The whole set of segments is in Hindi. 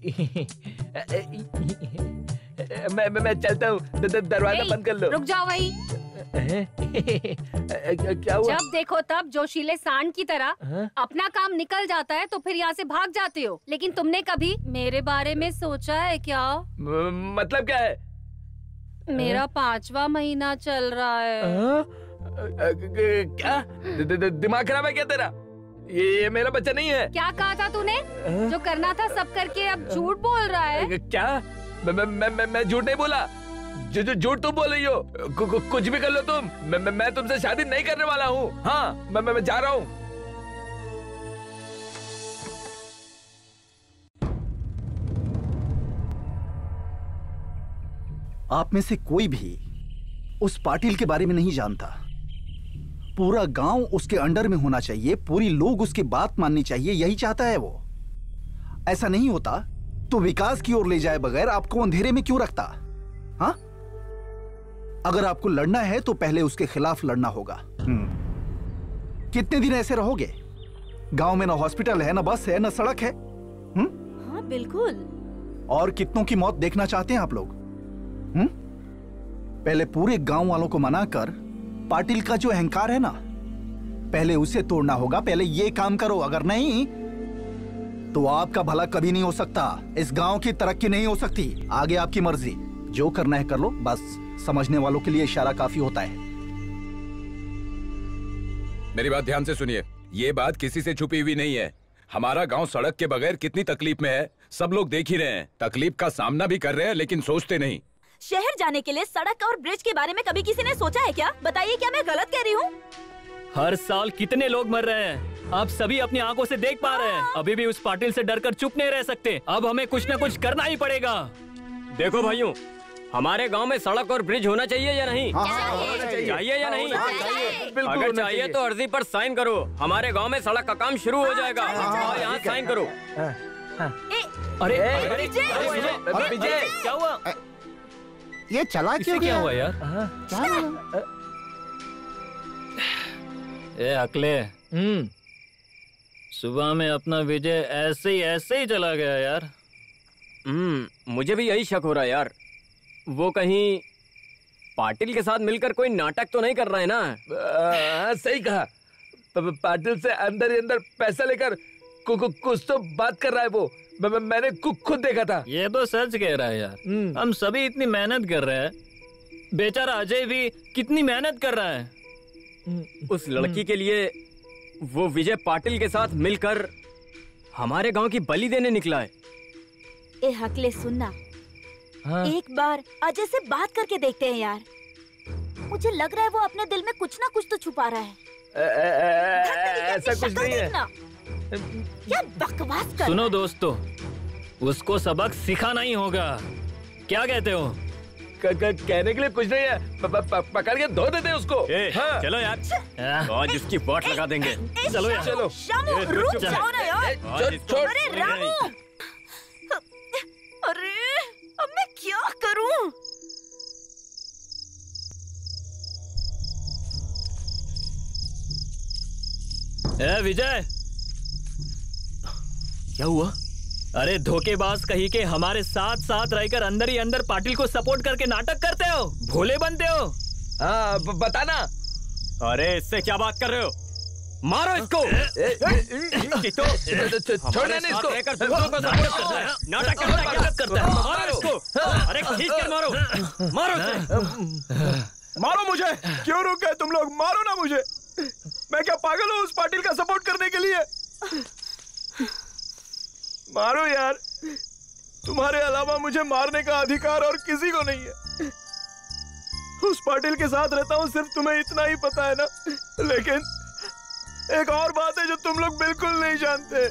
मैं चलता हूँ, दरवाजा बंद कर लो। रुक जाओ वही। क्या हुआ? जब देखो तब जोशीले सांड की तरह अपना काम निकल जाता है तो फिर यहाँ से भाग जाते हो, लेकिन तुमने कभी मेरे बारे में सोचा है क्या? मतलब क्या है? मेरा 5वां महीना चल रहा है। क्या दिमाग खराब है क्या तेरा? ये मेरा बच्चा नहीं है। क्या कहा था तूने? जो करना था सब करके अब झूठ बोल रहा है। क्या? मैं झूठ नहीं बोला। जो झूठ तुम बोल रही हो। कुछ भी कर लो तुम, मैं तुमसे शादी नहीं करने वाला हूँ। हाँ, मैं जा रहा हूँ। आप में से कोई भी उस पाटिल के बारे में नहीं जानता। पूरा गांव उसके अंडर में होना चाहिए, पूरी लोग उसकी बात माननी चाहिए, यही चाहता है वो। ऐसा नहीं होता तो विकास की ओर ले जाए बगैर आपको अंधेरे में क्यों रखता? हाँ, अगर आपको लड़ना है तो पहले उसके खिलाफ लड़ना होगा। कितने दिन ऐसे रहोगे? गांव में ना हॉस्पिटल है, ना बस है, ना सड़क है। हाँ बिल्कुल। और कितनों की मौत देखना चाहते हैं आप लोग? पहले पूरे गांव वालों को मनाकर पाटिल का जो अहंकार है ना, पहले उसे तोड़ना होगा। पहले ये काम करो, अगर नहीं तो आपका भला कभी नहीं हो सकता। इस गांव की तरक्की नहीं हो सकती। आगे आपकी मर्जी, जो करना है कर लो, बस समझने वालों के लिए इशारा काफी होता है। मेरी बात ध्यान से सुनिए, ये बात किसी से छुपी हुई नहीं है। हमारा गांव सड़क के बगैर कितनी तकलीफ में है, सब लोग देख ही रहे हैं। तकलीफ का सामना भी कर रहे हैं, लेकिन सोचते नहीं। शहर जाने के लिए सड़क और ब्रिज के बारे में कभी किसी ने सोचा है क्या? बताइए, क्या मैं गलत कह रही हूँ? हर साल कितने लोग मर रहे हैं, आप सभी अपनी आंखों से देख पा रहे हैं। अभी भी उस पाटिल से डरकर चुप नहीं रह सकते। अब हमें कुछ न कुछ करना ही पड़ेगा। देखो भाइयों, हमारे गांव में सड़क और ब्रिज होना चाहिए या नहीं? चाहिए या नहीं? अगर चाहिए तो अर्जी पर साइन करो। हमारे गांव में सड़क का काम शुरू हो जाएगा। और यहाँ साइन करो। अरे विजय, क्या हुआ? ये चला क्यों क्या गया? हुआ यार? ए अकले, सुबह में अपना विजय ऐसे ही चला गया यार। मुझे भी यही शक हो रहा है यार। वो कहीं पाटिल के साथ मिलकर कोई नाटक तो नहीं कर रहा है ना? सही कहा। पाटिल से अंदर ही अंदर पैसा लेकर कुछ तो बात कर रहा है वो। मैंने खुद देखा था। ये तो सच कह रहा है यार। हम सभी इतनी मेहनत कर रहे हैं, बेचारा अजय भी कितनी मेहनत कर रहा है। उस लड़की के लिए वो विजय पाटिल के साथ मिलकर हमारे गांव की बलि देने निकला है। ए हकले, सुनना, एक बार अजय से बात करके देखते हैं यार। मुझे लग रहा है वो अपने दिल में कुछ ना कुछ तो छुपा रहा है। ऐसा कुछ नहीं है। क्या बकवास कर। सुनो दोस्तों, उसको सबक सिखाना ही होगा। क्या कहते हो? कहने के लिए कुछ नहीं है। पकड़ के धो देते उसको। हाँ। चलो यार, आज इसकी वाट लगा देंगे। चलो यार, चलो। शामू, रुक जाओ ना यार। अरे रामू, अरे अब मैं क्या करूं? ए विजय, क्या हुआ? अरे धोखेबाज कहीं के हमारे साथ साथ रहकर अंदर ही अंदर पाटिल को सपोर्ट करके नाटक करते हो, भोले बनते हो। हाँ, बताना। अरे इससे क्या बात कर रहे हो? मारो इसको। छोड़ने नहीं इसको। नाटक करता है। मारो इसको। अरे खींच कर मारो। मारो इसे। मारो मुझे। क्यों रुक गए तुम लोग? मारो ना मुझे। मैं क्या पागल हूँ उस पाटिल का सपोर्ट करने के लिए? मारो यार। तुम्हारे अलावा मुझे मारने का अधिकार और किसी को नहीं है। उस पाटिल के साथ रहता हूँ, सिर्फ तुम्हें इतना ही पता है ना। लेकिन एक और बात है जो तुम लोग बिल्कुल नहीं जानते।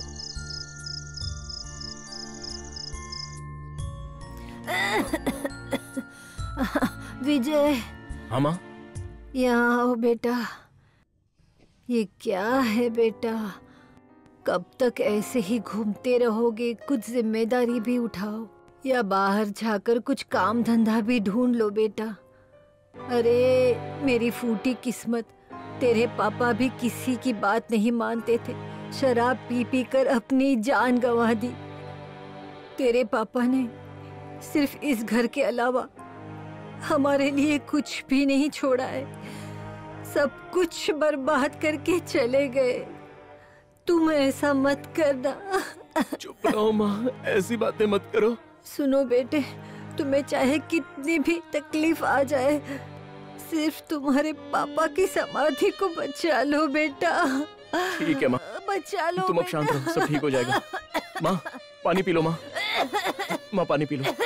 विजय, हाँ माँ? यहाँ आओ बेटा। ये क्या है बेटा? कब तक ऐसे ही घूमते रहोगे? कुछ जिम्मेदारी भी उठाओ या बाहर जाकर कुछ काम धंधा भी ढूंढ लो बेटा। अरे मेरी फूटी किस्मत, तेरे पापा भी किसी की बात नहीं मानते थे, शराब पी पी कर अपनी जान गंवा दी। तेरे पापा ने सिर्फ इस घर के अलावा हमारे लिए कुछ भी नहीं छोड़ा है। सब कुछ बर्बाद करके चले गए। तुम ऐसा मत करना। चुप रहो माँ, ऐसी बातें मत करो। सुनो बेटे, तुम्हें चाहे कितनी भी तकलीफ आ जाए, सिर्फ तुम्हारे पापा की समाधि को बचा लो बेटा। ठीक है माँ, बचा लो। तुम अब शांत रहो, सब ठीक हो जाएगा। माँ पानी पी लो। माँ माँ पानी पी लो।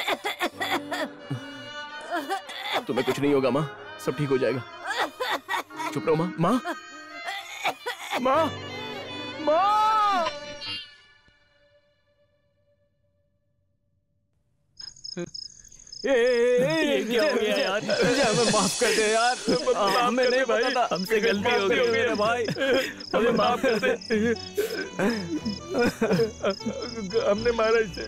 तुम्हें कुछ नहीं होगा माँ, सब ठीक हो जाएगा। चुप रहो माँ। माँ माँ माँ। ये क्या हो गया यार? मुझे हमें माफ कर दे यार। हमें नहीं भाई, हमसे गलती हो गई मेरे भाई, हमें माफ कर दे। हमने मारा इसे।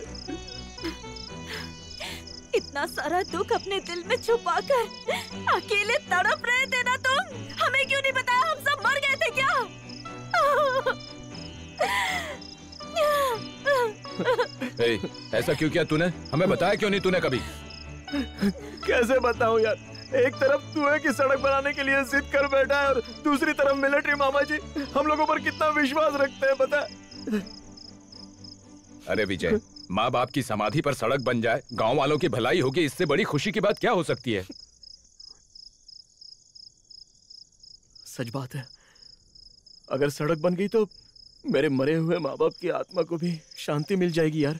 इतना सारा दुख अपने दिल में छुपाकर अकेले तड़प रहे थे ना तुम। हमें क्यों नहीं बताया? हम सब मर गए थे क्या? ऐसा क्यों किया तूने? हमें बताया क्यों नहीं तूने कभी? कैसे बताऊं यार, एक तरफ तू है कि सड़क बनाने के लिए जिद कर बैठा है और दूसरी तरफ मिलिट्री मामा जी हम लोगों पर कितना विश्वास रखते हैं पता है? अरे विजय, माँ बाप की समाधि पर सड़क बन जाए, गांव वालों की भलाई होगी, इससे बड़ी खुशी की बात क्या हो सकती है? सच बात है, अगर सड़क बन गई तो मेरे मरे हुए माँ बाप की आत्मा को भी शांति मिल जाएगी यार।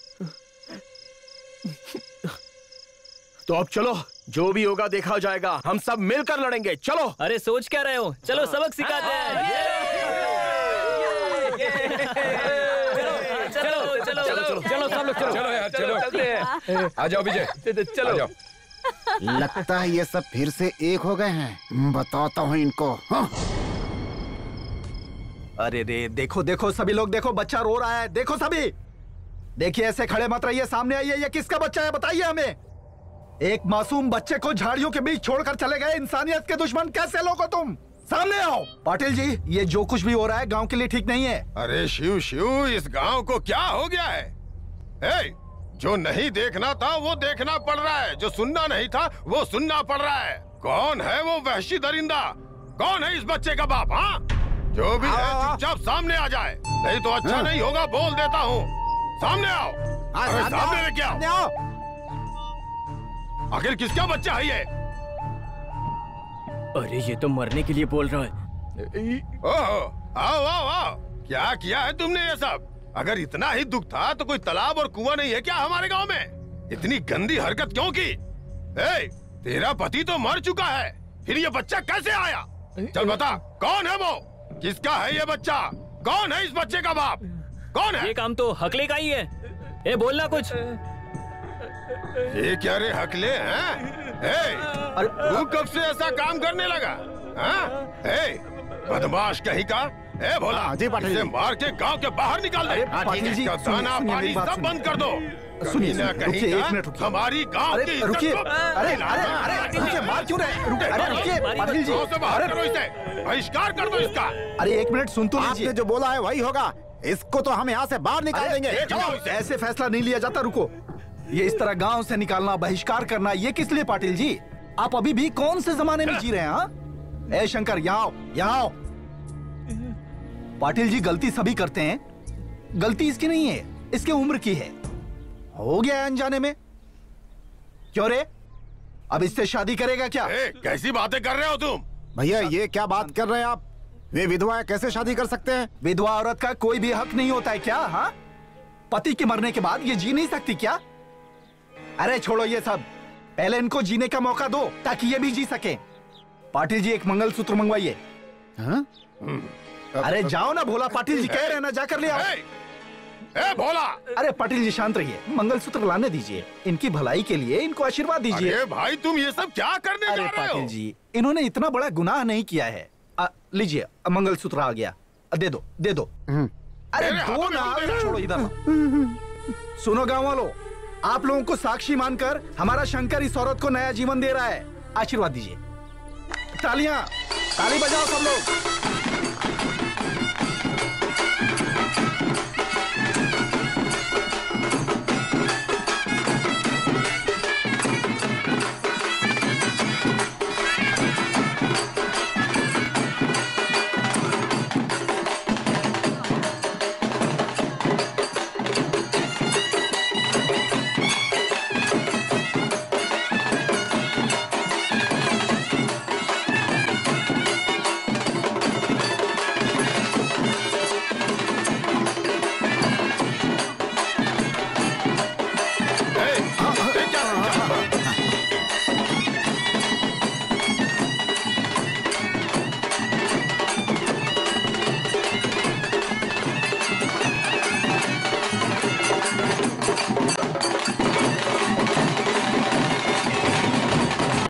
तो अब चलो, जो भी होगा देखा जाएगा। हम सब मिलकर लड़ेंगे, चलो। अरे सोच क्या रहे हो? चलो सबक सिखाते हैं। चलो चलो चलो चलो सब लोग चलो यार, चलो आ जाओ विजय, चलो आ जाओ। लगता है ये सब फिर से एक हो गए हैं। बताता हूँ इनको। हाँ। अरे रे, देखो देखो सभी लोग, देखो बच्चा रो रहा है। देखो सभी, देखिए ऐसे खड़े मत रहिए, सामने आइए। ये किसका बच्चा है बताइए हमें। एक मासूम बच्चे को झाड़ियों के बीच छोड़कर चले गए इंसानियत के दुश्मन। कैसे लोग हो तुम? सामने आओ। पाटिल जी, ये जो कुछ भी हो रहा है गांव के लिए ठीक नहीं है। अरे शिव शिव, इस गांव को क्या हो गया है? जो नहीं देखना था वो देखना पड़ रहा है, जो सुनना नहीं था वो सुनना पड़ रहा है। कौन है वो वहशी दरिंदा? कौन है इस बच्चे का बाप? हाँ, जो भी है चुपचाप सामने आ जाए, नहीं तो अच्छा नहीं होगा। बोल देता हूँ, सामने आओ। अरे सामने लेके आओ। आखिर किसका बच्चा है ये? अरे ये तो मरने के लिए बोल रहा है। ओहो, आओ आओ आओ। क्या किया है तुमने ये सब? अगर इतना ही दुख था तो कोई तालाब और कुआं नहीं है क्या हमारे गांव में? इतनी गंदी हरकत क्यों की? तेरा पति तो मर चुका है, फिर ये बच्चा कैसे आया? चल बता, कौन है वो? किसका है ये बच्चा? कौन है इस बच्चे का बाप? कौन है? ये काम तो हकले का ही है। बोलना कुछ। ये क्या रे हकले हैं? तू कब से ऐसा काम करने लगा? बदमाश कहीं का। भोला जी, इसे मार के गांव के बाहर निकाल दे। पाटिल जी, दाना पानी सब बंद कर दो। सुनिए, रुकिए, एक मिनट रुकिए। हमारी गांव की रुकिए। इज्जत को- अरे रुकिए, मार क्यों रहे? रुकिए, अरे रुकिए पाटिल जी। गांव से बाहर करो इसे, बहिष्कार कर दो इसका। अरे एक मिनट सुन तो लीजिए। आपने जो बोला है वही होगा। इसको तो हम यहाँ से बाहर निकाल देंगे। ऐसे फैसला नहीं लिया जाता। रुको, ये इस तरह गांव से निकालना, बहिष्कार करना, ये किस लिए पाटिल जी? आप अभी भी कौन से जमाने में जी रहे हैं? हाँ, शंकर यहाँ आओ, यहाँ आओ। पाटिल जी, गलती सभी करते हैं, गलती इसकी नहीं है, इसके उम्र की है। हो गया अनजाने में। क्यों रे, अब इससे शादी करेगा क्या? कैसी बातें कर रहे हो तुम? भैया ये क्या बात कर रहे हैं आप? वे विधवा है, कैसे शादी कर सकते हैं? विधवा औरत का कोई भी हक नहीं होता है क्या? हाँ, पति के मरने के बाद ये जी नहीं सकती क्या? अरे छोड़ो ये सब, पहले इनको जीने का मौका दो ताकि ये भी जी सके। पाटिल जी, एक मंगलसूत्र मंगवाइए। अरे जाओ ना भोला, पाटिल जी कह रहे हैं ना, जाकर ले आओ। भोला, अरे पाटिल जी शांत रहिए, मंगलसूत्र लाने दीजिए, इनकी भलाई के लिए इनको आशीर्वाद दीजिए। अरे भाई तुम ये सब क्या करने जा रहे हो? पाटिल जी, इन्होंने इतना बड़ा गुनाह नहीं किया है। लीजिए, मंगलसूत्र आ गया, दे दो दे दो। अरे दो ना, छोड़ो इधर। सुनो गाँव वालों, आप लोगों को साक्षी मानकर हमारा शंकर इस औरत को नया जीवन दे रहा है। आशीर्वाद दीजिए। तालियां, ताली बजाओ सब लोग।